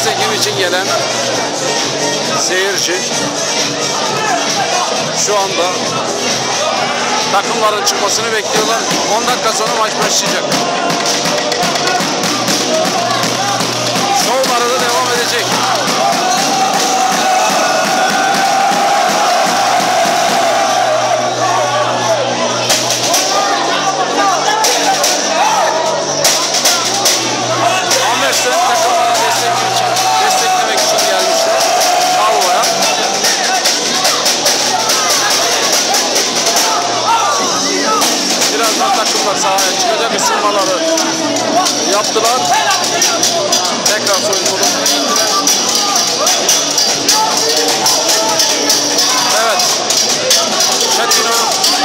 destekim için gelen seyirci şu anda takımların çıkmasını bekliyorlar. 10 dakika sonra maç başlayacak. Şovları da devam edecek. Takımlara desteklemek için gelmişler. Şalva'ya. Birazdan takımlar sahaya çıkacak, ısınmaları yaptılar. Tekrar soyunma odasına gittiler. Evet. Çetino.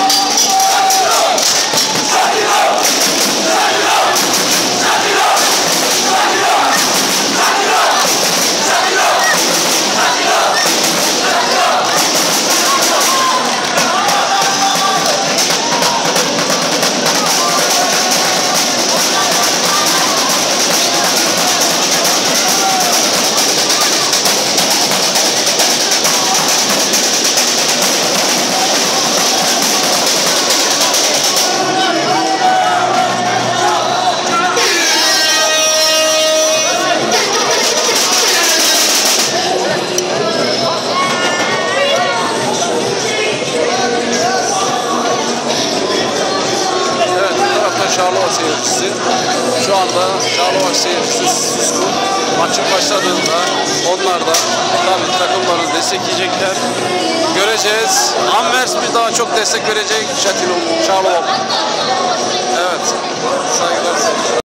Şarlova seyircisi. Şu anda Şarlova seyircisi susku. Maçın başladığında onlar da tabii takımlarını destekleyecekler. Göreceğiz. Anvers mi daha çok destek verecek? Şatilo mu? Şarlova mu? Evet. Saygılar.